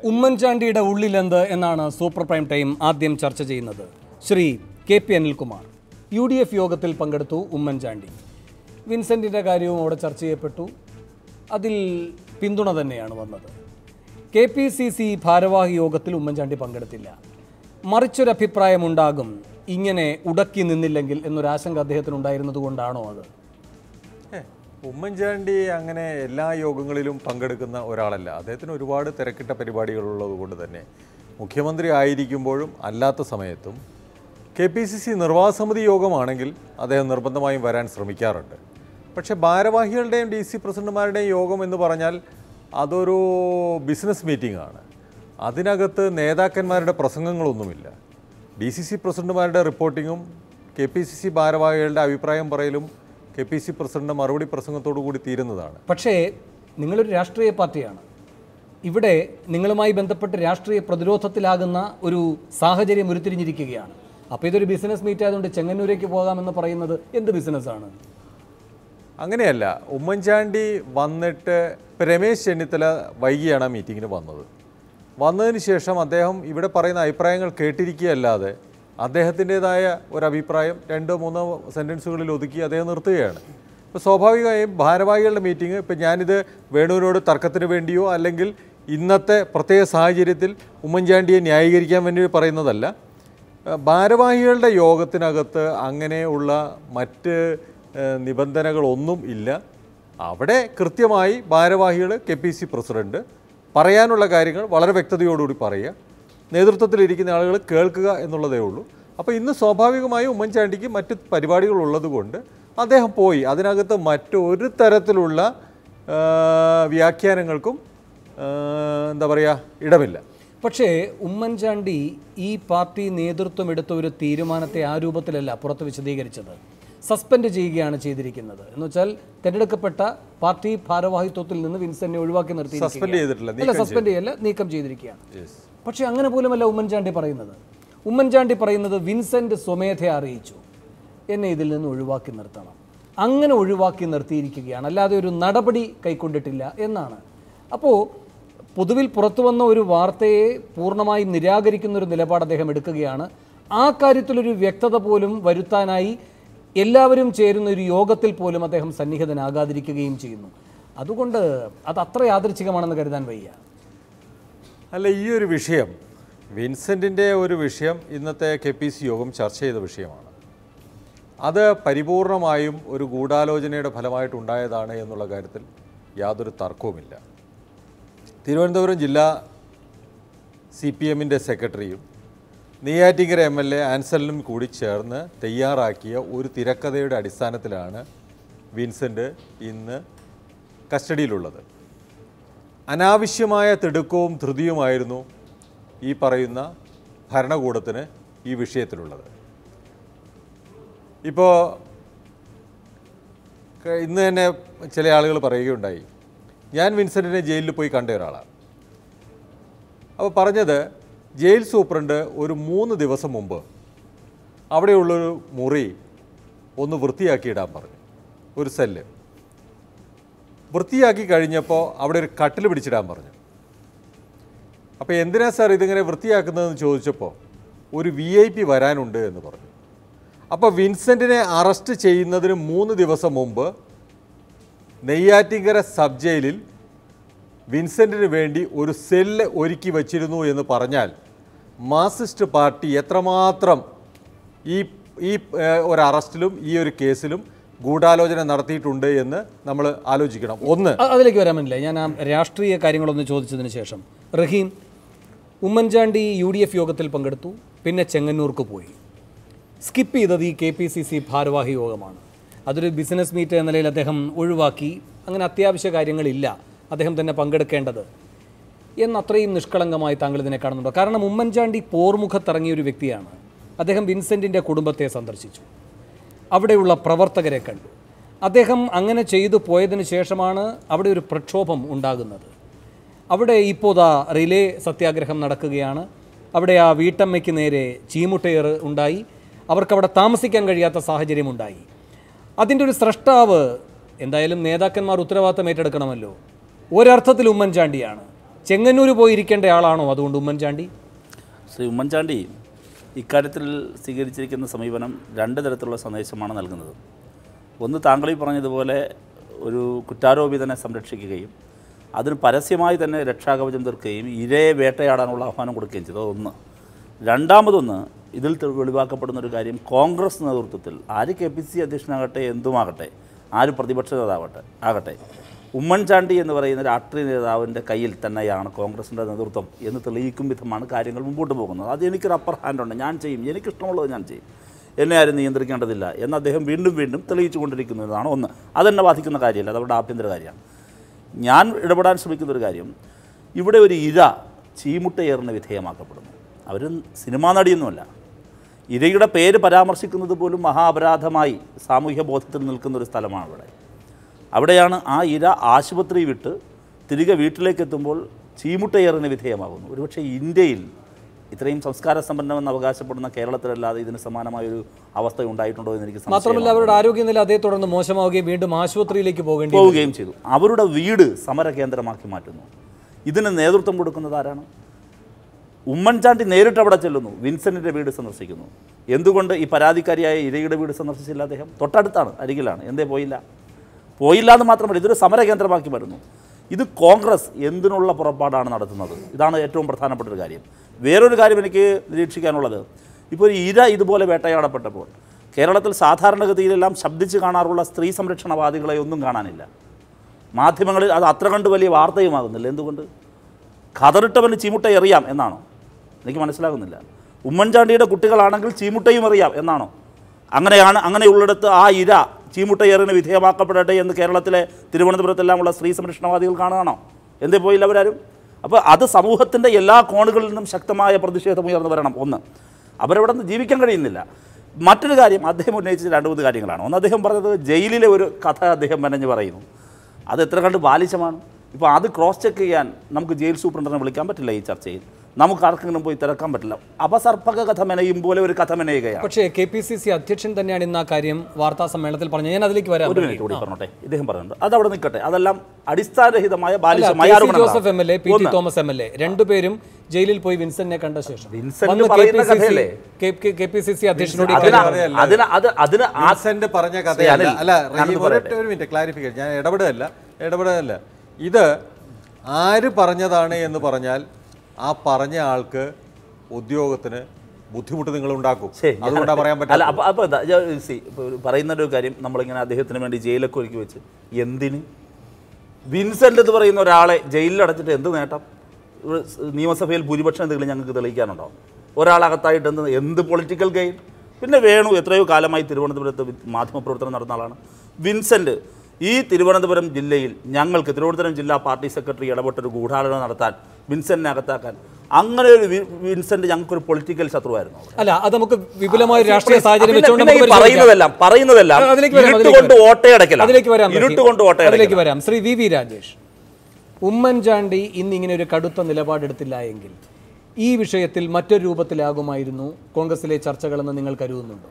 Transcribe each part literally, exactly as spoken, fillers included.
ഉമ്മൻചാണ്ടിയുടെ ഉള്ളിലെന്ത് എന്നാണ് super prime time ആദ്യം ചർച്ച ചെയ്യുന്നത്. Shri K P Anilkumar U D F യോഗത്തിൽ പങ്കെടുത്തു. ഉമ്മൻചാണ്ടി വിൻസെൻറ്റിൻ്റെ കാര്യവും അവിടെ ചർച്ച ചെയ്യപ്പെട്ടു. അതിൽ പിന്തുണ തന്നെയാണ് വന്നത്. കെ പി സി സി ഭാരവാഹി യോഗത്തിൽ ഉമ്മൻചാണ്ടി പങ്കെടുത്തില്ല. മറിച്ചൊരഭിപ്രായമുണ്ടാകും ഇങ്ങനെ ഉടക്കി നിന്നില്ലെങ്കിൽ എന്നൊരാശങ്ക അദ്ദേഹത്തിനുണ്ടായിരുന്നത് കൊണ്ടാണോ അത്? ഉമ്മൻചാണ്ടി അങ്ങനെ എല്ലാ യോഗങ്ങളിലും പങ്കെടുക്കുന്ന ഒരാളല്ല. അദ്ദേഹത്തിന് ഒരുപാട് തിരക്കിട്ട പരിപാടികളുള്ളത് കൊണ്ട് തന്നെ മുഖ്യമന്ത്രി ആയിരിക്കുമ്പോഴും അല്ലാത്ത സമയത്തും കെ പി സി സി നിർവാഹക സമിതി യോഗമാണെങ്കിൽ അദ്ദേഹം നിർബന്ധമായും വരാൻ ശ്രമിക്കാറുണ്ട്. പക്ഷേ ഭാരവാഹികളുടെയും ഡി സി പ്രസിഡന്റുമാരുടെയും യോഗം എന്ന് പറഞ്ഞാൽ അതൊരു ബിസിനസ് മീറ്റിംഗ് ആണ്. അതിനകത്ത് നേതാക്കന്മാരുടെ പ്രസംഗങ്ങളൊന്നുമില്ല. ഡി സി സി പ്രസിഡന്റുമാരുടെ റിപ്പോർട്ടിങ്ങും കെ പി സി സി ഭാരവാഹികളുടെ അഭിപ്രായം പറയലും കെ പി സി പ്രസിഡന്റ് മറുപടി പ്രസംഗത്തോടു കൂടി തീരുന്നതാണ്. പക്ഷേ നിങ്ങളൊരു രാഷ്ട്രീയ പാർട്ടിയാണ്. ഇവിടെ നിങ്ങളുമായി ബന്ധപ്പെട്ട് രാഷ്ട്രീയ പ്രതിരോധത്തിലാകുന്ന ഒരു സാഹചര്യം ഉരുത്തിരിഞ്ഞിരിക്കുകയാണ്. അപ്പോൾ ഇതൊരു ബിസിനസ് മീറ്റ് ആയതുകൊണ്ട് ചെങ്ങന്നൂരേക്ക് പോകാമെന്ന് പറയുന്നത് എന്ത് ബിസിനസ്സാണ്? അങ്ങനെയല്ല. ഉമ്മൻചാണ്ടി വന്നിട്ട് ഇപ്പം രമേശ് ചെന്നിത്തല വൈകിയാണ് ആ മീറ്റിങ്ങിന് വന്നത്. വന്നതിന് ശേഷം അദ്ദേഹം ഇവിടെ പറയുന്ന അഭിപ്രായങ്ങൾ കേട്ടിരിക്കുകയല്ലാതെ അദ്ദേഹത്തിൻ്റേതായ ഒരഭിപ്രായം രണ്ടോ മൂന്നോ സെൻറ്റൻസുകളിൽ ഒതുക്കി അദ്ദേഹം നിർത്തുകയാണ്. ഇപ്പോൾ സ്വാഭാവികമായും ഭാരവാഹികളുടെ മീറ്റിംഗ് ഇപ്പം ഞാനിത് വേണുവിനോട് തർക്കത്തിന് വേണ്ടിയോ അല്ലെങ്കിൽ ഇന്നത്തെ പ്രത്യേക സാഹചര്യത്തിൽ ഉമ്മൻചാണ്ടിയെ ന്യായീകരിക്കാൻ വേണ്ടി പറയുന്നതല്ല. ഭാരവാഹികളുടെ യോഗത്തിനകത്ത് അങ്ങനെയുള്ള മറ്റ് നിബന്ധനകളൊന്നും ഇല്ല. അവിടെ കൃത്യമായി ഭാരവാഹികൾ കെ പി സി പ്രസിഡൻറ്റ് പറയാനുള്ള കാര്യങ്ങൾ വളരെ വ്യക്തതയോടുകൂടി പറയുക, നേതൃത്വത്തിലിരിക്കുന്ന ആളുകൾ കേൾക്കുക എന്നുള്ളതേ ഉള്ളൂ. അപ്പോൾ ഇന്ന് സ്വാഭാവികമായും ഉമ്മൻചാണ്ടിക്ക് മറ്റ് പരിപാടികളുള്ളത് കൊണ്ട് അദ്ദേഹം പോയി. അതിനകത്ത് മറ്റൊരു തരത്തിലുള്ള വ്യാഖ്യാനങ്ങൾക്കും എന്താ പറയുക ഇടമില്ല. പക്ഷേ ഉമ്മൻചാണ്ടി ഈ പാർട്ടി നേതൃത്വം എടുത്ത ഒരു തീരുമാനത്തെ ആ രൂപത്തിലല്ല പുറത്ത് വിശദീകരിച്ചത്. സസ്പെൻഡ് ചെയ്യുകയാണ് ചെയ്തിരിക്കുന്നത്. എന്ന് വെച്ചാൽ തിരഞ്ഞെടുക്കപ്പെട്ട പാർട്ടി ഭാരവാഹിത്വത്തിൽ നിന്ന് വിൻസെന്റിനെ ഒഴിവാക്കി നിർത്തി. സസ്പെൻഡ് ചെയ്തിട്ടില്ല, സസ്പെൻഡ് ചെയ്യല്ല, നീക്കം ചെയ്തിരിക്കുകയാണ്. പക്ഷേ അങ്ങനെ പോലുമല്ല ഉമ്മൻചാണ്ടി പറയുന്നത്. ഉമ്മൻചാണ്ടി പറയുന്നത് വിൻസെന്റ് സ്വമേധയെ അറിയിച്ചു എന്നെ ഇതിൽ നിന്ന് ഒഴിവാക്കി നിർത്തണം. അങ്ങനെ ഒഴിവാക്കി നിർത്തിയിരിക്കുകയാണ്, അല്ലാതെ ഒരു നടപടി കൈക്കൊണ്ടിട്ടില്ല എന്നാണ്. അപ്പോൾ പൊതുവിൽ പുറത്തു വന്ന ഒരു വാർത്തയെ പൂർണ്ണമായും നിരാകരിക്കുന്ന ഒരു നിലപാട് അദ്ദേഹം എടുക്കുകയാണ്. ആ കാര്യത്തിലൊരു വ്യക്തത പോലും വരുത്താനായി എല്ലാവരും ചേരുന്ന ഒരു യോഗത്തിൽ പോലും അദ്ദേഹം സന്നിഹിതനാകാതിരിക്കുകയും ചെയ്യുന്നു. അതുകൊണ്ട് അത് അത്ര യാദൃച്ഛികമാണെന്ന് കരുതാൻ വയ്യ. അല്ല, ഈ ഒരു വിഷയം വിൻസെൻറ്റിൻ്റെ ഒരു വിഷയം ഇന്നത്തെ കെ പി സി യോഗം ചർച്ച ചെയ്ത വിഷയമാണ്. അത് പരിപൂർണമായും ഒരു ഗൂഢാലോചനയുടെ ഫലമായിട്ടുണ്ടായതാണ് എന്നുള്ള കാര്യത്തിൽ യാതൊരു തർക്കവുമില്ല. തിരുവനന്തപുരം ജില്ലാ സി പി എമ്മിൻ്റെ സെക്രട്ടറിയും നെയ്യാറ്റിങ്കര എം എൽ എ ആൻസലിനും കൂടി ചേർന്ന് തയ്യാറാക്കിയ ഒരു തിരക്കഥയുടെ അടിസ്ഥാനത്തിലാണ് വിൻസെൻ്റ് ഇന്ന് കസ്റ്റഡിയിലുള്ളത്. അനാവശ്യമായ തിടുക്കവും ധൃതിയുമായിരുന്നു ഈ പറയുന്ന ഭരണകൂടത്തിന് ഈ വിഷയത്തിലുള്ളത്. ഇപ്പോൾ ഇന്ന് തന്നെ ചില ആളുകൾ പറയുകയുണ്ടായി, ഞാൻ വിൻസെൻറ്റിനെ ജയിലിൽ പോയി കണ്ട ഒരാളാണ്. അപ്പോൾ പറഞ്ഞത് ജയിൽ സൂപ്രണ്ട് ഒരു മൂന്ന് ദിവസം മുമ്പ് അവിടെയുള്ളൊരു മുറി ഒന്ന് വൃത്തിയാക്കിയിടാൻ പറഞ്ഞു. ഒരു സെല്ല് വൃത്തിയാക്കി കഴിഞ്ഞപ്പോൾ അവിടെ ഒരു കട്ടിൽ പിടിച്ചിടാൻ പറഞ്ഞു. അപ്പോൾ എന്തിനാ സാർ ഇതിങ്ങനെ വൃത്തിയാക്കുന്നതെന്ന് ചോദിച്ചപ്പോൾ ഒരു വി ഐ പി വരാനുണ്ട് എന്ന് പറഞ്ഞു. അപ്പോൾ വിൻസെൻറ്റിനെ അറസ്റ്റ് ചെയ്യുന്നതിന് മൂന്ന് ദിവസം മുമ്പ് നെയ്യാറ്റിങ്കര സബ് ജയിലിൽ വിൻസെൻറ്റിന് വേണ്ടി ഒരു സെല്ല് ഒരുക്കി വച്ചിരുന്നു എന്ന് പറഞ്ഞാൽ മാർക്സിസ്റ്റ് പാർട്ടി എത്രമാത്രം ഈ ഈ ഒരു അറസ്റ്റിലും ഈ ഒരു കേസിലും ഗൂഢാലോചന നടത്തിയിട്ടുണ്ട് എന്ന് നമ്മൾ ആലോചിക്കണം. ഒന്ന് അതിലേക്ക് വരാൻ പറ്റില്ല. ഞാൻ ആ രാഷ്ട്രീയ കാര്യങ്ങളൊന്ന് ചോദിച്ചതിന് ശേഷം Rahim, Oommen Chandy U D F യോഗത്തിൽ പങ്കെടുത്തു, പിന്നെ ചെങ്ങന്നൂർക്ക് പോയി. സ്കിപ്പ് ചെയ്തത് ഈ കെ പി സി സി ഭാരവാഹി യോഗമാണ്. അതൊരു ബിസിനസ് മീറ്റ് എന്ന നിലയിൽ അദ്ദേഹം ഒഴിവാക്കി. അങ്ങനെ അത്യാവശ്യ കാര്യങ്ങളില്ല അദ്ദേഹം തന്നെ പങ്കെടുക്കേണ്ടത് എന്നത്രയും നിഷ്കളങ്കമായി താങ്കൾ ഇതിനെ കാണുന്നുണ്ടോ? കാരണം ഉമ്മൻചാണ്ടി പോർമുഖത്തിറങ്ങിയ ഒരു വ്യക്തിയാണ്. അദ്ദേഹം വിൻസെൻറ്റിൻ്റെ കുടുംബത്തെ സന്ദർശിച്ചു, അവിടെയുള്ള പ്രവർത്തകരെ കണ്ടു. അദ്ദേഹം അങ്ങനെ ചെയ്തു പോയതിന് ശേഷമാണ് അവിടെ ഒരു പ്രക്ഷോഭം ഉണ്ടാകുന്നത്. അവിടെ ഇപ്പോൾ ദാ റിലേ സത്യാഗ്രഹം നടക്കുകയാണ്. അവിടെ ആ വീട്ടമ്മയ്ക്ക് നേരെ ചീമുട്ടയേറ് ഉണ്ടായി. അവർക്കവിടെ താമസിക്കാൻ കഴിയാത്ത സാഹചര്യമുണ്ടായി. അതിൻ്റെ ഒരു സ്രഷ്ടാവ് എന്തായാലും നേതാക്കന്മാർ ഉത്തരവാദിത്തം ഏറ്റെടുക്കണമല്ലോ. ഒരർത്ഥത്തിൽ ഉമ്മൻചാണ്ടിയാണ്. ചെങ്ങന്നൂർ പോയിരിക്കേണ്ട ആളാണോ അതുകൊണ്ട് ഉമ്മൻചാണ്ടി? ശ്രീ ഉമ്മൻചാണ്ടി ഇക്കാര്യത്തിൽ സ്വീകരിച്ചിരിക്കുന്ന സമീപനം രണ്ട് തരത്തിലുള്ള സന്ദേശമാണ് നൽകുന്നത്. ഒന്ന്, താങ്കൾ ഈ പറഞ്ഞതുപോലെ ഒരു കുറ്റാരോപിതനെ സംരക്ഷിക്കുകയും അതിന് പരസ്യമായി തന്നെ രക്ഷാകവചം തീർക്കുകയും ഇരയെ വേട്ടയാടാനുള്ള ആഹ്വാനം കൊടുക്കുകയും ചെയ്തത് ഒന്ന്. രണ്ടാമതൊന്ന്, ഇതിൽ വെളിവാക്കപ്പെടുന്ന ഒരു കാര്യം, കോൺഗ്രസ് നേതൃത്വത്തിൽ ആര് കെ പി സി അധ്യക്ഷനാകട്ടെ എന്തുമാകട്ടെ, ആര് പ്രതിപക്ഷ നേതാവട്ടെ ആകട്ടെ, ഉമ്മൻചാണ്ടി എന്ന് പറയുന്ന രാഷ്ട്രീയ നേതാവിൻ്റെ കയ്യിൽ തന്നെയാണ് കോൺഗ്രസിൻ്റെ നേതൃത്വം എന്ന് തെളിയിക്കും വിധമാണ് കാര്യങ്ങൾ മുമ്പോട്ട് പോകുന്നത്. അത് എനിക്കൊരു അപ്പർ ഹാൻഡുണ്ട്, ഞാൻ ചെയ്യും, എനിക്കിഷ്ടമുള്ളത് ഞാൻ ചെയ്യും, എന്നെ ആരും നിയന്ത്രിക്കേണ്ടതില്ല എന്ന് അദ്ദേഹം വീണ്ടും വീണ്ടും തെളിയിച്ചു കൊണ്ടിരിക്കുന്നതാണ് ഒന്ന്. അതെന്നെ ബാധിക്കുന്ന കാര്യമല്ല, അതവരുടെ ആഭ്യന്തര കാര്യമാണ്. ഞാൻ ഇടപെടാൻ ശ്രമിക്കുന്നൊരു കാര്യം, ഇവിടെ ഒരു ഇര ചീമുട്ടയേറിന് വിധേയമാക്കപ്പെടുന്നു. അവർ സിനിമാ നടിയൊന്നുമല്ല. ഇരയുടെ പേര് പരാമർശിക്കുന്നത് പോലും മഹാപരാധമായി സാമൂഹ്യ ബോധത്തിൽ നിൽക്കുന്നൊരു സ്ഥലമാണ് ഇവിടെ. അവിടെയാണ് ആ ഇര ആശുപത്രി വിട്ട് തിരികെ വീട്ടിലേക്ക് എത്തുമ്പോൾ ചീമുട്ടയേറിന് വിധേയമാകുന്നു. ഒരുപക്ഷെ ഇന്ത്യയിൽ ഇത്രയും സംസ്കാര സമ്പന്നമെന്ന് അവകാശപ്പെടുന്ന കേരളത്തിലല്ലാതെ ഇതിന് സമാനമായൊരു അവസ്ഥ ഉണ്ടായിട്ടുണ്ടോ എന്ന് എനിക്ക് സംശയമാണ്. മാത്രമല്ല അവരുടെ ആരോഗ്യനില അതേ തുടർന്ന് മോശമാവുകയും വീണ്ടും ആശുപത്രിയിലേക്ക് പോകേണ്ടി പോവുകയും ചെയ്തു. അവരുടെ വീട് സമര കേന്ദ്രമാക്കി മാറ്റുന്നു. ഇതിന് നേതൃത്വം കൊടുക്കുന്നത് ആരാണ്? ഉമ്മൻചാണ്ടി നേരിട്ട് അവിടെ ചെല്ലുന്നു, വിൻസെൻറ്റിൻ്റെ വീട് സന്ദർശിക്കുന്നു. എന്തുകൊണ്ട് ഈ പരാതിക്കാരിയായ ഇരയുടെ വീട് സന്ദർശിച്ചില്ല അദ്ദേഹം? തൊട്ടടുത്താണ്, അരികിലാണ്. എന്തേ പോയില്ല? പോയില്ല എന്ന് മാത്രമല്ല, ഇതൊരു സമര കേന്ദ്രമാക്കി വരുന്നു. ഇത് കോൺഗ്രസ് എന്തിനുള്ള പുറപ്പാടാണ് നടത്തുന്നത്? ഇതാണ് ഏറ്റവും പ്രധാനപ്പെട്ട ഒരു കാര്യം. വേറൊരു കാര്യം എനിക്ക് നിരീക്ഷിക്കാനുള്ളത്, ഇപ്പോൾ ഒരു ഇര ഇതുപോലെ വേട്ടയാടപ്പെട്ടപ്പോൾ കേരളത്തിൽ സാധാരണഗതിയിലെല്ലാം ശബ്ദിച്ച് കാണാറുള്ള സ്ത്രീ സംരക്ഷണവാദികളെ ഒന്നും കാണാനില്ല. മാധ്യമങ്ങളിൽ അത് അത്ര കണ്ട് വലിയ വാർത്തയുമാകുന്നില്ല. എന്തുകൊണ്ട്? ഖതറിട്ടവന് ചീമുട്ട എറിയാം എന്നാണോ? എനിക്ക് മനസ്സിലാകുന്നില്ല. ഉമ്മൻചാണ്ടിയുടെ കുട്ടികളാണെങ്കിൽ ചീമുട്ടയും എറിയാം എന്നാണോ? അങ്ങനെയാണ്. അങ്ങനെയുള്ളിടത്ത് ആ ഇര ചീമുട്ടയേറിന് വിധേയമാക്കപ്പെടട്ടെ എന്ന് കേരളത്തിലെ തിരുവനന്തപുരത്തെല്ലാമുള്ള സ്ത്രീ സംരക്ഷണവാദികൾ കാണുകയാണോ? എന്തേ പോയില്ല അവരാരും? അപ്പോൾ അത് സമൂഹത്തിൻ്റെ എല്ലാ കോണുകളിൽ നിന്നും ശക്തമായ പ്രതിഷേധം ഉയർന്നു വരണം. ഒന്ന്, അവരവിടെ നിന്ന് ജീവിക്കാൻ കഴിയുന്നില്ല. മറ്റൊരു കാര്യം, അദ്ദേഹം ഉന്നയിച്ച രണ്ട് മൂന്ന് കാര്യങ്ങളാണ്. ഒന്ന്, അദ്ദേഹം പറഞ്ഞത് ജയിലിലെ ഒരു കഥ അദ്ദേഹം മെനഞ്ഞ് പറയുന്നു. അത് എത്ര കണ്ട് ബാലിശമാണ്. ഇപ്പോൾ അത് ക്രോസ് ചെക്ക് ചെയ്യാൻ നമുക്ക് ജയിൽ സൂപ്രണ്ടിനെ വിളിക്കാൻ പറ്റില്ല. ഈ ചർച്ചയിൽ നമുക്ക് ആർക്കെങ്കിലും പോയി തിരക്കാൻ പറ്റില്ല. അപസർപ്പക കഥ മെനയും പോലെ ഒരു കഥ മെനയുകയാണ്. പക്ഷേ കെ പി സി സി അധ്യക്ഷൻ തന്നെയാണ് ഇന്ന് ആ കാര്യം വാർത്താ സമ്മേളനത്തിൽ പറഞ്ഞത്. ഞാൻ അതിലേക്ക് വരാം. ഒരു മിനിറ്റ് കൂടി പറഞ്ഞോട്ടെ. ഇദ്ദേഹം പറയുന്നുണ്ട്, അതവിടെ നിൽക്കട്ടെ. അതെല്ലാം അടിസ്ഥാനരഹിതമായ ബാലിശമായ Joseph M L A, P T Thomas M L A രണ്ടുപേരും ജയിലിൽ പോയി വിൻസെന്റിനെ കണ്ട ശേഷം വിൻസെന്റ് പറയുന്ന കഥയല്ലേ കെ പി സി സി അധ്യക്ഷനോട് പറഞ്ഞ കഥയല്ല. അല്ല, ഒരു മിനിറ്റ് ക്ലാരിഫിക്കേഷൻ. ഞാൻ ഇടപെടുകയല്ല ഇടപെടുകയല്ല ഇത് ആര് പറഞ്ഞതാണ് എന്ന് പറഞ്ഞാൽ ആ പറഞ്ഞ ആൾക്ക് ഉദ്യോഗത്തിന് ബുദ്ധിമുട്ട് നിങ്ങൾ ഉണ്ടാക്കും. അതുകൊണ്ടാണ് പറയാൻ പറ്റില്ല. അപ്പോൾ അപ്പോൾ പറയുന്ന ഒരു കാര്യം, നമ്മളിങ്ങനെ അദ്ദേഹത്തിന് വേണ്ടി ജയിലൊക്കെ ഒരുക്കി വെച്ച് എന്തിന്? വിൻസെന്റ് എന്ന് പറയുന്ന ഒരാളെ ജയിലിൽ അടച്ചിട്ട് എന്ത് നേട്ടം? നിയമസഭയിൽ ഭൂരിപക്ഷം എന്തെങ്കിലും ഞങ്ങൾക്ക് തെളിയിക്കാനുണ്ടോ? ഒരാളകത്തായിട്ട് എന്ത് എന്ത് പൊളിറ്റിക്കൽ ഗെയിൻ? പിന്നെ വേണു എത്രയോ കാലമായി തിരുവനന്തപുരത്ത് മാധ്യമപ്രവർത്തനം നടന്ന ആളാണ്. വിൻസെന്റ് ഈ തിരുവനന്തപുരം ജില്ലയിൽ ഞങ്ങൾക്ക് തിരുവനന്തപുരം ജില്ലാ പാർട്ടി സെക്രട്ടറി ഇടപെട്ടൊരു ഗൂഢാലോചന നടത്താൻ, വിൻസെന്റിനെ അകത്താക്കാൻ, അങ്ങനെ ഒരു വിൻസെന്റ് ഞങ്ങൾക്കൊരു പൊളിറ്റിക്കൽ ശത്രുവായിരുന്നു. അല്ല, അത് നമുക്ക് വിപുലമായ രാഷ്ട്രീയ സാഹചര്യം പറയുന്നതെല്ലാം പറയുന്നതെല്ലാം ഇരുട്ടുകൊണ്ട് ഓട്ടയടക്കലാണ്. ഇരുട്ടുകൊണ്ട് അതിലേക്ക് വരാം. ശ്രീ വി വി രാജേഷ്, ഉമ്മൻചാണ്ടി ഇന്നിങ്ങനെ ഒരു കടുത്ത നിലപാടെടുത്തില്ല എങ്കിൽ ഈ വിഷയത്തിൽ മറ്റൊരു രൂപത്തിലാകുമായിരുന്നു കോൺഗ്രസിലെ ചർച്ചകളെന്ന് നിങ്ങൾ കരുതുന്നുണ്ടോ?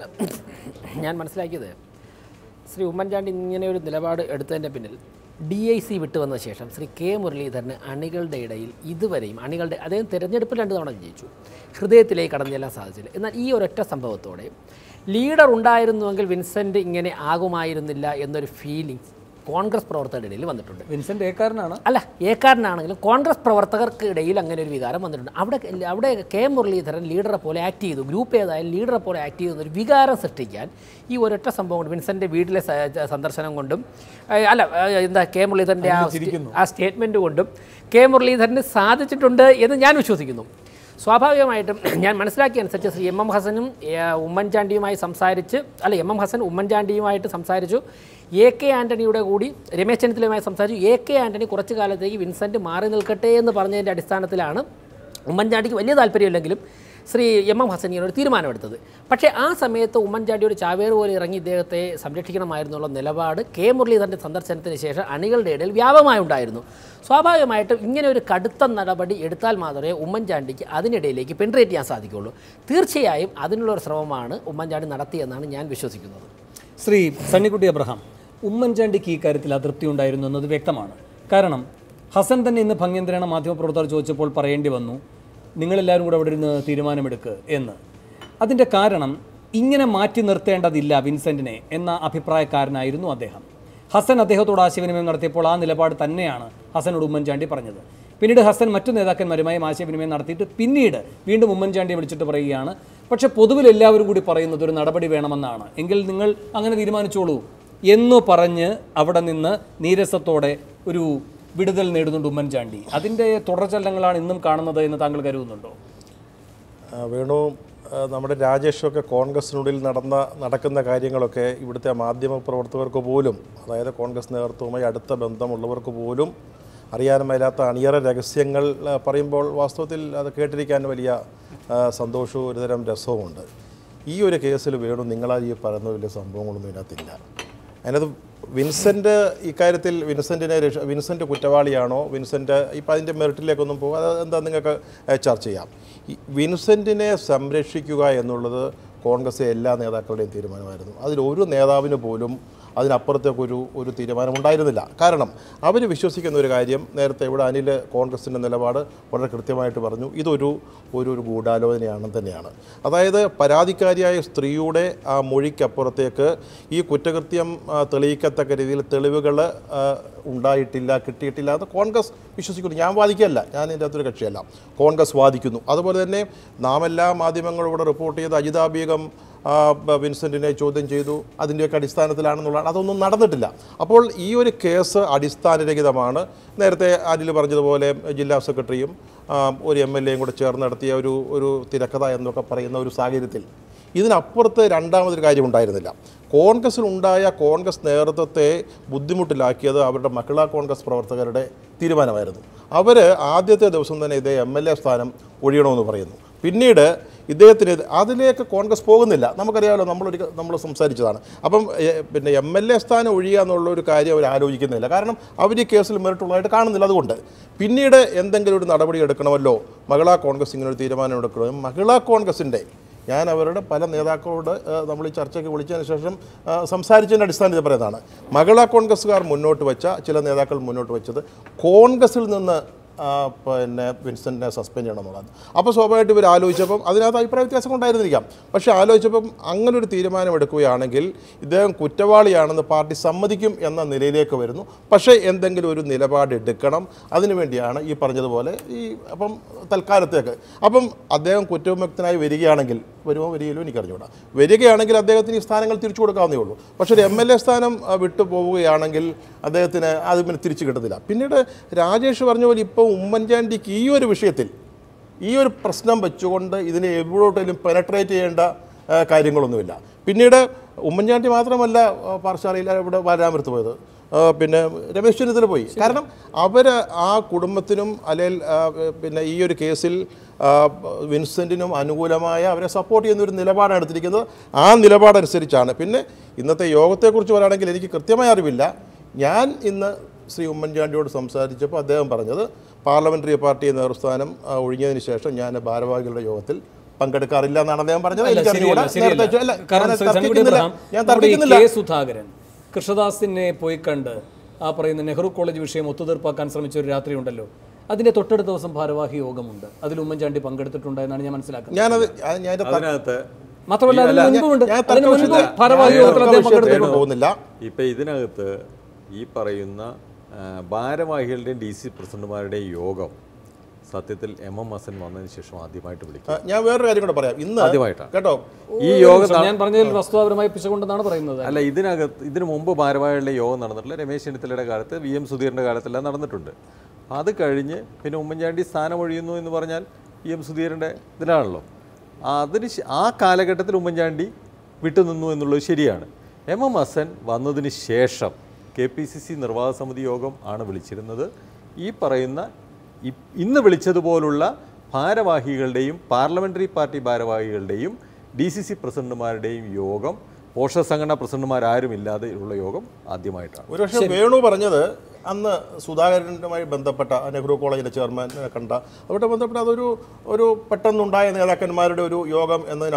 ഞാൻ മനസ്സിലാക്കിയത്, ശ്രീ ഉമ്മൻചാണ്ടി ഇങ്ങനെ ഒരു നിലപാട് എടുത്തതിൻ്റെ പിന്നിൽ ഡി ഐ സി വിട്ടുവന്ന ശേഷം ശ്രീ കെ മുരളീധരന് അണികളുടെ ഇടയിൽ ഇതുവരെയും അണികളുടെ അദ്ദേഹം തിരഞ്ഞെടുപ്പിൽ രണ്ട് തവണ ജയിച്ചു, ഹൃദയത്തിലേക്ക് കടന്നു ചെല്ലാൻ സാധിച്ചില്ല. എന്നാൽ ഈ ഒരൊറ്റ സംഭവത്തോടെ ലീഡർ ഉണ്ടായിരുന്നുവെങ്കിൽ വിൻസെൻ്റ് ഇങ്ങനെ ആകുമായിരുന്നില്ല എന്നൊരു ഫീലിംഗ് കോൺഗ്രസ് പ്രവർത്തകരുടെ ഇടയിൽ വന്നിട്ടുണ്ട്. വിൻസെൻ്റ് ഏക്കാരനാണ് അല്ല, ഏക്കാരനാണെങ്കിലും കോൺഗ്രസ് പ്രവർത്തകർക്ക് ഇടയിൽ അങ്ങനെ ഒരു വികാരം വന്നിട്ടുണ്ട്. അവിടെ അവിടെ കെ മുരളീധരൻ ലീഡറെ പോലെ ആക്ട് ചെയ്തു, ഗ്രൂപ്പ് ഏതായാലും ലീഡറെ പോലെ ആക്ട് ചെയ്തു എന്നൊരു വികാരം സൃഷ്ടിക്കാൻ ഈ ഒരൊറ്റ സംഭവം കൊണ്ട്, വിൻസെൻ്റെ വീട്ടിലെ സന്ദർശനം കൊണ്ടും അല്ല എന്താ കെ മുരളീധരൻ്റെ ആ ആ സ്റ്റേറ്റ്മെൻറ്റ് കൊണ്ടും കെ മുരളീധരന് സാധിച്ചിട്ടുണ്ട് എന്ന് ഞാൻ വിശ്വസിക്കുന്നു. സ്വാഭാവികമായിട്ടും ഞാൻ മനസ്സിലാക്കിയ അനുസരിച്ച് ശ്രീ എം എം ഹസനും ഉമ്മൻചാണ്ടിയുമായി സംസാരിച്ച് അല്ല എം എം ഹസൻ ഉമ്മൻചാണ്ടിയുമായിട്ട് സംസാരിച്ചു, എ കെ ആൻ്റണിയുടെ കൂടി രമേശ് ചെന്നിത്തലയുമായി സംസാരിച്ചു. എ കെ ആൻ്റണി കുറച്ച് കാലത്തേക്ക് വിൻസെൻ്റ് മാറി നിൽക്കട്ടെ എന്ന് പറഞ്ഞതിൻ്റെ അടിസ്ഥാനത്തിലാണ് ഉമ്മൻചാണ്ടിക്ക് വലിയ താല്പര്യമില്ലെങ്കിലും ശ്രീ എം എം ഹസൻ ഇങ്ങനെ ഒരു തീരുമാനമെടുത്തത്. പക്ഷേ ആ സമയത്ത് ഉമ്മൻചാണ്ടി ഒരു ചാവേറ് പോലെ ഇറങ്ങി ഇദ്ദേഹത്തെ സംരക്ഷിക്കണമായിരുന്നുള്ള നിലപാട് കെ മുരളീധരൻ്റെ സന്ദർശനത്തിന് ശേഷം അണികളുടെ ഇടയിൽ വ്യാപകമായി ഉണ്ടായിരുന്നു. സ്വാഭാവികമായിട്ടും ഇങ്ങനെ ഒരു കടുത്ത നടപടി എടുത്താൽ മാത്രമേ ഉമ്മൻചാണ്ടിക്ക് അതിനിടയിലേക്ക് പെൻട്രേറ്റ് ചെയ്യാൻ സാധിക്കുകയുള്ളൂ. തീർച്ചയായും അതിനുള്ളൊരു ശ്രമമാണ് ഉമ്മൻചാണ്ടി നടത്തിയെന്നാണ് ഞാൻ വിശ്വസിക്കുന്നത്. ശ്രീ സണ്ണിക്കുട്ടി അബ്രഹാം, ഉമ്മൻചാണ്ടിക്ക് ഈ കാര്യത്തിൽ അതൃപ്തി ഉണ്ടായിരുന്നു എന്നത് വ്യക്തമാണ്. കാരണം ഹസൻ തന്നെ ഇന്ന് ഭംഗ്യന്തരേണ മാധ്യമപ്രവർത്തകർ ചോദിച്ചപ്പോൾ പറയേണ്ടി വന്നു നിങ്ങളെല്ലാവരും കൂടെ അവിടെ ഇരുന്ന് തീരുമാനമെടുക്കുക എന്ന്. അതിൻ്റെ കാരണം ഇങ്ങനെ മാറ്റി നിർത്തേണ്ടതില്ല വിൻസെൻറ്റിനെ എന്ന അഭിപ്രായക്കാരനായിരുന്നു അദ്ദേഹം. ഹസൻ അദ്ദേഹത്തോട് ആശയവിനിമയം നടത്തിയപ്പോൾ ആ നിലപാട് തന്നെയാണ് ഹസനോട് ഉമ്മൻചാണ്ടി പറഞ്ഞത്. പിന്നീട് ഹസൻ മറ്റു നേതാക്കന്മാരുമായും ആശയവിനിമയം നടത്തിയിട്ട് പിന്നീട് വീണ്ടും ഉമ്മൻചാണ്ടിയെ വിളിച്ചിട്ട് പറയുകയാണ് പക്ഷേ പൊതുവിൽ എല്ലാവരും കൂടി പറയുന്നത് ഒരു നടപടി വേണമെന്നാണ്, എങ്കിൽ നിങ്ങൾ അങ്ങനെ തീരുമാനിച്ചോളൂ എന്ന് പറഞ്ഞ് അവിടെ നിന്ന് നീരസത്തോടെ ഒരു വിടുതൽ നേടുന്നുണ്ട് ഉമ്മൻചാണ്ടി. അതിൻ്റെ തുടർചലനങ്ങളാണ് ഇന്നും കാണുന്നത് എന്ന് താങ്കൾ കരുതുന്നുണ്ടോ? വേണു, നമ്മുടെ രാജേഷൊക്കെ കോൺഗ്രസിനുള്ളിൽ നടന്ന നടക്കുന്ന കാര്യങ്ങളൊക്കെ ഇവിടുത്തെ മാധ്യമ പ്രവർത്തകർക്ക് പോലും, അതായത് കോൺഗ്രസ് നേതൃത്വവുമായി അടുത്ത ബന്ധമുള്ളവർക്ക് പോലും അറിയാൻ മേലാത്ത അണിയറ രഹസ്യങ്ങൾ പറയുമ്പോൾ വാസ്തവത്തിൽ അത് കേട്ടിരിക്കാൻ വലിയ സന്തോഷവും ഒരുതരം രസവുമുണ്ട്. ഈ ഒരു കേസിൽ വേണു നിങ്ങളാൽ ഈ പറയുന്ന വലിയ സംഭവങ്ങളൊന്നും ഇതിനകത്തില്ല. അതിനകത്ത് വിൻസെൻ്റ് ഇക്കാര്യത്തിൽ വിൻസെൻറ്റിനെ രക്ഷ വിൻസെൻ്റ് കുറ്റവാളിയാണോ, വിൻസെൻ്റ് ഇപ്പം അതിൻ്റെ മെറിറ്റിലേക്കൊന്നും പോകുക, അത് എന്താ നിങ്ങൾക്ക് ചർച്ച ചെയ്യാം. ഈ വിൻസെൻറ്റിനെ സംരക്ഷിക്കുക എന്നുള്ളത് കോൺഗ്രസ് എല്ലാ നേതാക്കളുടെയും തീരുമാനമായിരുന്നു. അതിലൊരു നേതാവിന് പോലും അതിനപ്പുറത്തേക്കൊരു ഒരു തീരുമാനമുണ്ടായിരുന്നില്ല. കാരണം അവർ വിശ്വസിക്കുന്ന ഒരു കാര്യം, നേരത്തെ ഇവിടെ അനിൽ കോൺഗ്രസിൻ്റെ നിലപാട് വളരെ കൃത്യമായിട്ട് പറഞ്ഞു, ഇതൊരു ഒരു ഒരു ഗൂഢാലോചനയാണെന്ന് തന്നെയാണ്. അതായത് പരാതിക്കാരിയായ സ്ത്രീയുടെ ആ മൊഴിക്കപ്പുറത്തേക്ക് ഈ കുറ്റകൃത്യം തെളിയിക്കത്തക്ക രീതിയിൽ തെളിവുകൾ ഉണ്ടായിട്ടില്ല, കിട്ടിയിട്ടില്ല എന്ന് കോൺഗ്രസ് വിശ്വസിക്കുന്നു. ഞാൻ വാദിക്കുകയല്ല, ഞാൻ ഇതിൻ്റെ അകത്തൊരു കക്ഷിയല്ല, കോൺഗ്രസ് വാദിക്കുന്നു. അതുപോലെ തന്നെ നാം എല്ലാ മാധ്യമങ്ങളോട് റിപ്പോർട്ട് ചെയ്ത അജിതാ ബീഗം വിൻസെൻറ്റിനെ ചോദ്യം ചെയ്തു, അതിൻ്റെയൊക്കെ അടിസ്ഥാനത്തിലാണെന്നുള്ളതാണ്. അതൊന്നും നടന്നിട്ടില്ല. അപ്പോൾ ഈ ഒരു കേസ് അടിസ്ഥാനരഹിതമാണ്. നേരത്തെ അനിൽ പറഞ്ഞതുപോലെ ജില്ലാ സെക്രട്ടറിയും ഒരു എം എൽ എയും കൂടെ ചേർന്ന് നടത്തിയ ഒരു ഒരു തിരക്കഥ എന്നൊക്കെ പറയുന്ന ഒരു സാഹചര്യത്തിൽ ഇതിനപ്പുറത്ത് രണ്ടാമതൊരു കാര്യം ഉണ്ടായിരുന്നില്ല. കോൺഗ്രസ്സിലുണ്ടായ കോൺഗ്രസ് നേതൃത്വത്തെ ബുദ്ധിമുട്ടിലാക്കിയത് അവരുടെ മഹിളാ കോൺഗ്രസ് പ്രവർത്തകരുടെ തീരുമാനമായിരുന്നു. അവർ ആദ്യത്തെ ദിവസം തന്നെ ഇതേ എം എൽ എ സ്ഥാനം ഒഴിയണമെന്ന് പറയുന്നു. പിന്നീട് ഇദ്ദേഹത്തിന് അതിലേക്ക് കോൺഗ്രസ് പോകുന്നില്ല. നമുക്കറിയാമല്ലോ, നമ്മളൊരു നമ്മൾ സംസാരിച്ചതാണ്. അപ്പം പിന്നെ എം എൽ എ സ്ഥാനം ഒഴിയുക എന്നുള്ള ഒരു കാര്യം അവർ ആലോചിക്കുന്നില്ല. കാരണം അവർ ഈ കേസിൽ മെറിറ്റുള്ളതായിട്ട് കാണുന്നില്ല. അതുകൊണ്ട് പിന്നീട് എന്തെങ്കിലും ഒരു നടപടി എടുക്കണമല്ലോ, മഹിളാ കോൺഗ്രസ് ഇങ്ങനെ ഒരു തീരുമാനം എടുക്കണമോ. മഹിളാ കോൺഗ്രസിൻ്റെ ഞാൻ അവരുടെ പല നേതാക്കളോട് നമ്മൾ ഈ ചർച്ചയ്ക്ക് വിളിച്ചതിന് ശേഷം സംസാരിച്ചതിൻ്റെ അടിസ്ഥാനത്തിൽ പറയുന്നതാണ്, മഹിളാ കോൺഗ്രസ്സുകാർ മുന്നോട്ട് വെച്ച ചില നേതാക്കൾ മുന്നോട്ട് വെച്ചത് കോൺഗ്രസിൽ നിന്ന് പിന്നെ വിൻസെൻറ്റിനെ സസ്പെൻഡ് ചെയ്യണം എന്നുള്ളത്. അപ്പോൾ സ്വാഭാവികമായിട്ട് ഇവർ ആലോചിച്ചപ്പം അതിനകത്ത് അഭിപ്രായ വ്യത്യാസം കൊണ്ടായിരുന്നിരിക്കാം. പക്ഷേ ആലോചിച്ചപ്പം അങ്ങനൊരു തീരുമാനമെടുക്കുകയാണെങ്കിൽ ഇദ്ദേഹം കുറ്റവാളിയാണെന്ന് പാർട്ടി സമ്മതിക്കും എന്ന നിലയിലേക്ക് വരുന്നു. പക്ഷേ എന്തെങ്കിലും ഒരു നിലപാട് എടുക്കണം, അതിനുവേണ്ടിയാണ് ഈ പറഞ്ഞതുപോലെ ഈ അപ്പം തൽക്കാലത്തേക്ക് അപ്പം അദ്ദേഹം കുറ്റവിമുക്തനായി വരികയാണെങ്കിൽ, വരുമോ വരികയില്ലോ എനിക്കറിഞ്ഞുകൂടാ, വരികയാണെങ്കിൽ അദ്ദേഹത്തിന് ഈ സ്ഥാനങ്ങൾ തിരിച്ചു കൊടുക്കാവുന്നേ ഉള്ളൂ. പക്ഷേ ഒരു എം എൽ എ സ്ഥാനം വിട്ടു പോവുകയാണെങ്കിൽ അദ്ദേഹത്തിന് അത് പിന്നെ തിരിച്ചു കിട്ടത്തില്ല. പിന്നീട് രാജേഷ് പറഞ്ഞ പോലെ ഇപ്പോൾ ഉമ്മൻചാണ്ടിക്ക് ഈ ഒരു വിഷയത്തിൽ ഈ ഒരു പ്രശ്നം വെച്ചുകൊണ്ട് ഇതിനെ എവിടോട്ടെങ്കിലും പെനട്രേറ്റ് ചെയ്യേണ്ട കാര്യങ്ങളൊന്നുമില്ല. പിന്നീട് ഉമ്മൻചാണ്ടി മാത്രമല്ല പാർശാലയിൽ ഇവിടെ വരാമരത്ത് പോയത്, പിന്നെ രമേശ് ചെന്നിത്തല പോയി. കാരണം അവർ ആ കുടുംബത്തിനും അല്ലെങ്കിൽ പിന്നെ ഈ ഒരു കേസിൽ വിൻസെൻറ്റിനും അനുകൂലമായ അവരെ സപ്പോർട്ട് ചെയ്യുന്നൊരു നിലപാടാണ് എടുത്തിരിക്കുന്നത്. ആ നിലപാടനുസരിച്ചാണ്. പിന്നെ ഇന്നത്തെ യോഗത്തെക്കുറിച്ച് പറയുകയാണെങ്കിൽ എനിക്ക് കൃത്യമായ അറിവില്ല. ഞാൻ ഇന്ന് ശ്രീ ഉമ്മൻചാണ്ടിയോട് സംസാരിച്ചപ്പോൾ അദ്ദേഹം പറഞ്ഞത് പാർലമെൻ്ററി പാർട്ടി നേതൃസ്ഥാനം ഒഴിഞ്ഞതിന് ശേഷം ഞാൻ ഭാരവാഹികളുടെ യോഗത്തിൽ പങ്കെടുക്കാറില്ല എന്നാണ് അദ്ദേഹം പറഞ്ഞത്. കെ സുധാകരൻ കൃഷ്ണദാസിനെ പോയി കണ്ട് ആ പറയുന്ന നെഹ്റു കോളേജ് വിഷയം ഒത്തുതീർപ്പാക്കാൻ ശ്രമിച്ച ഒരു രാത്രി ഉണ്ടല്ലോ, അതിന്റെ തൊട്ടടുത്ത ദിവസം ഭാരവാഹി യോഗമുണ്ട്, അതിൽ ഉമ്മൻചാണ്ടി പങ്കെടുത്തിട്ടുണ്ട് എന്നാണ് ഞാൻ മനസ്സിലാക്കുന്നത്. മാത്രമല്ല ഇപ്പൊ ഇതിനകത്ത് ഈ പറയുന്ന ഭാരവാഹികളുടെയും ഡി സി പ്രസിഡന്റുമാരുടെയും യോഗം സത്യത്തിൽ എം എം ഹസൻ വന്നതിന് ശേഷം ആദ്യമായിട്ട് വിളിക്കും. ഞാൻ വേറൊരു കാര്യം കൂടെ പറയാം. ഇന്ന് ആദ്യമായിട്ടാണ് കേട്ടോ ഈ യോഗം ഞാൻ പറഞ്ഞതിൽ വസ്തുതാപരമായി പിശകുണ്ടെന്നാണ് പറയുന്നത്. അല്ല, ഇതിനകത്ത് ഇതിനു മുമ്പ് ഭാരവാഹികളുടെ യോഗം നടന്നിട്ടില്ല. രമേശ് ചെന്നിത്തലയുടെ കാലത്ത്, വി എം സുധീറിൻ്റെ കാലത്തെല്ലാം നടന്നിട്ടുണ്ട്. അത് കഴിഞ്ഞ് പിന്നെ ഉമ്മൻചാണ്ടി സ്ഥാനമൊഴിയുന്നു എന്ന് പറഞ്ഞാൽ വി എം സുധീറിൻ്റെ ഇതിലാണല്ലോ. അതിന് ആ കാലഘട്ടത്തിൽ ഉമ്മൻചാണ്ടി വിട്ടുനിന്നു എന്നുള്ളത് ശരിയാണ്. എം എം ഹസൻ വന്നതിന് ശേഷം കെ പി സി സി നിർവാഹക സമിതി യോഗം ആണ് വിളിച്ചിരുന്നത്. ഈ പറയുന്ന ഇന്ന് വിളിച്ചതുപോലുള്ള ഭാരവാഹികളുടെയും പാർലമെൻ്ററി പാർട്ടി ഭാരവാഹികളുടെയും ഡി സി സി പ്രസിഡന്റുമാരുടെയും യോഗം, പോഷക സംഘടനാ പ്രസിഡന്റുമാരും ഇല്ലാതെ ഉള്ള യോഗം ആദ്യമായിട്ടാണ്. ഒരുപക്ഷെ വേണു പറഞ്ഞത് അന്ന് സുധാകരനുമായി ബന്ധപ്പെട്ട നെഹ്റു കോളേജിലെ ചെയർമാൻ കണ്ട അവിടെ ബന്ധപ്പെട്ട അതൊരു ഒരു പെട്ടെന്നുണ്ടായ നേതാക്കന്മാരുടെ ഒരു യോഗം എന്നതിന്